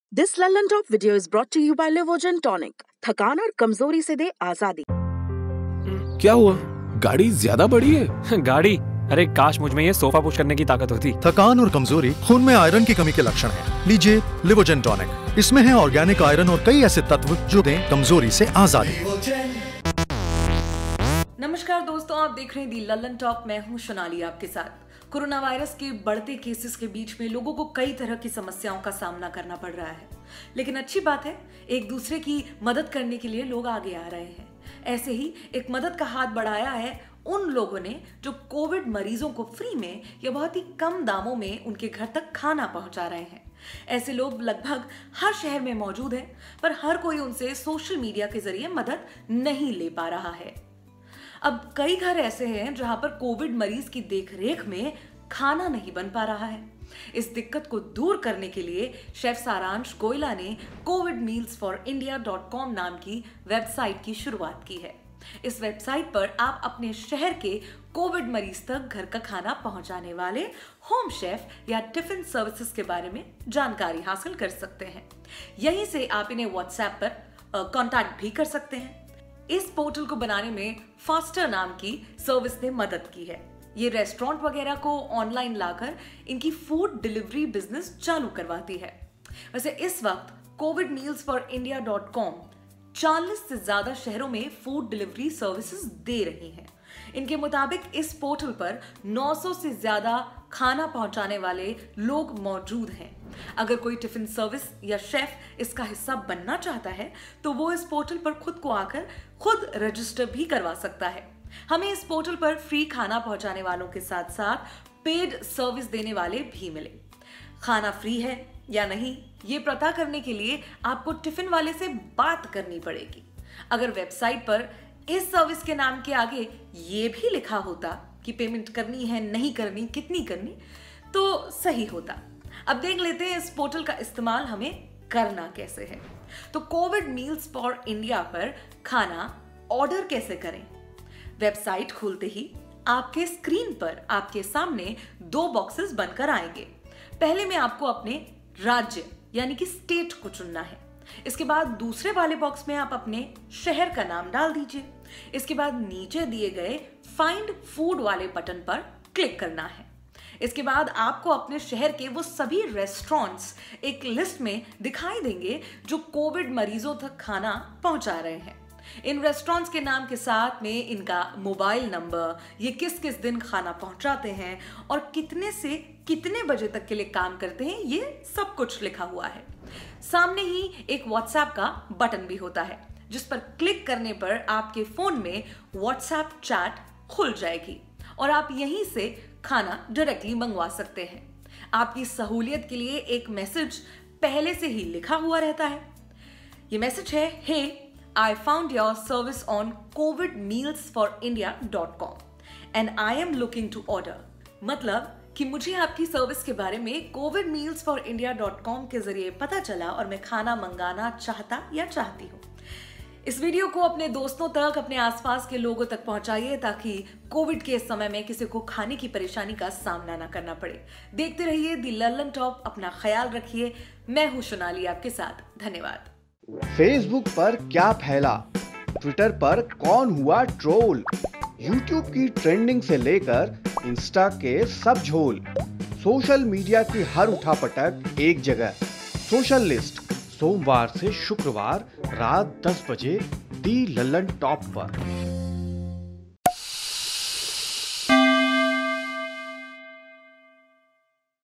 This Lallantop video is brought to you by Livogen tonic. थकान और कमजोरी से दे आजादी। क्या हुआ? गाड़ी ज्यादा बड़ी है। गाड़ी? अरे काश मुझ में ये सोफा पुश करने की ताकत होती। थकान और कमजोरी खून में आयरन की कमी के लक्षण हैं। लीजिए लिवोजेन टॉनिक। इसमें है ऑर्गेनिक आयरन और कई ऐसे तत्व जो दें कमजोरी से आजादी। नमस्कार दोस्तों, आप देख रहे हैं दी लल्लन टॉप। मैं हूं सोनाली आपके साथ। कोरोना वायरस के बढ़ते केसेस के बीच में लोगों को कई तरह की समस्याओं का सामना करना पड़ रहा है, लेकिन अच्छी बात है एक दूसरे की मदद करने के लिए लोग आगे आ रहे हैं। ऐसे ही एक मदद का हाथ बढ़ाया है उन लोगों ने जो कोविड मरीजों को फ्री में या बहुत ही कम दामों में उनके घर तक खाना पहुंचा रहे हैं। ऐसे लोग लगभग हर शहर में मौजूद हैं, पर हर कोई उनसे सोशल मीडिया के जरिए मदद नहीं ले पा रहा है। अब कई घर ऐसे हैं जहां पर कोविड मरीज की देखरेख में खाना नहीं बन पा रहा है। इस दिक्कत को दूर करने के लिए शेफ सारांश गोयला ने covidmealsforindia.com नाम की वेबसाइट की शुरुआत की है। इस वेबसाइट पर आप अपने शहर के कोविड मरीज तक घर का खाना पहुंचाने वाले होम शेफ या टिफिन सर्विसेज के बारे में जानकारी हासिल कर सकते हैं। यहीं से आप इन्हें व्हाट्सएप पर कांटेक्ट भी कर सकते हैं। इस पोर्टल को बनाने में फास्टर नाम की सर्विस ने मदद की है। ये रेस्टोरेंट वगैरह को ऑनलाइन लाकर इनकी फूड डिलीवरी बिजनेस चालू करवाती है। वैसे इस वक्त covidmealsforindia.com 40 से ज्यादा शहरों में फूड डिलीवरी सर्विसेज दे रही हैं। इनके मुताबिक इस पोर्टल पर 900 से ज्यादा खाना पहुंचाने वाले लोग मौजूद हैं। अगर कोई टिफिन सर्विस या शेफ इसका हिस्सा बनना चाहता है तो वो इस पोर्टल पर खुद को आकर खुद रजिस्टर भी करवा सकता है। हमें इस पोर्टल पर फ्री खाना पहुंचाने वालों के साथ साथ पेड सर्विस देने वाले भी मिले। खाना फ्री है या नहीं ये पता करने के लिए आपको टिफिन वाले से बात करनी पड़ेगी। अगर वेबसाइट पर इस सर्विस के नाम के आगे ये भी लिखा होता कि पेमेंट करनी है, नहीं करनी, कितनी करनी, तो सही होता। अब देख लेते हैं इस पोर्टल का इस्तेमाल हमें करना कैसे है। तो कोविड मील्स फॉर इंडिया पर खाना ऑर्डर कैसे करें। वेबसाइट खुलते ही आपके स्क्रीन पर आपके सामने 2 बॉक्सेस बनकर आएंगे। पहले में आपको अपने राज्य यानी कि स्टेट को चुनना है। इसके बाद दूसरे वाले बॉक्स में आप अपने शहर का नाम डाल दीजिए। इसके बाद नीचे दिए गए फाइंड फूड वाले बटन पर क्लिक करना है। इसके बाद आपको अपने शहर के वो सभी रेस्टोरेंट्स एक लिस्ट में दिखाई देंगे जो कोविड मरीजों तक खाना पहुंचा रहे हैं। इन रेस्टोरेंट्स के नाम के साथ में इनका मोबाइल नंबर, ये किस किस दिन खाना पहुंचाते हैं और कितने से कितने बजे तक के लिए काम करते हैं, ये सब कुछ लिखा हुआ है। सामने ही एक व्हाट्सएप का बटन भी होता है जिस पर क्लिक करने पर आपके फोन में व्हाट्सएप चैट खुल जाएगी और आप यहीं से खाना डायरेक्टली मंगवा सकते हैं। आपकी सहूलियत के लिए एक मैसेज पहले से ही लिखा हुआ रहता है। ये मैसेज है, हे I found your service on covidmealsforindia.com and I am looking to order। मतलब कि मुझे आपकी सर्विस के बारे में covidmealsforindia.com के जरिए पता चला और मैं खाना मंगाना चाहता या चाहती हूँ। इस वीडियो को अपने दोस्तों तक, अपने आसपास के लोगों तक पहुंचाइए ताकि कोविड के समय में किसी को खाने की परेशानी का सामना ना करना पड़े। देखते रहिए दी लल्लन टॉप। अपना ख्याल रखिए। मैं हूं सोनाली आपके साथ। धन्यवाद। फेसबुक पर क्या फैला, ट्विटर पर कौन हुआ ट्रोल, यूट्यूब की ट्रेंडिंग से लेकर इंस्टा के सब झोल, सोशल मीडिया की हर उठापटक एक जगह। सोशल लिस्ट सोमवार से शुक्रवार रात 10 बजे दी लल्लन टॉप पर।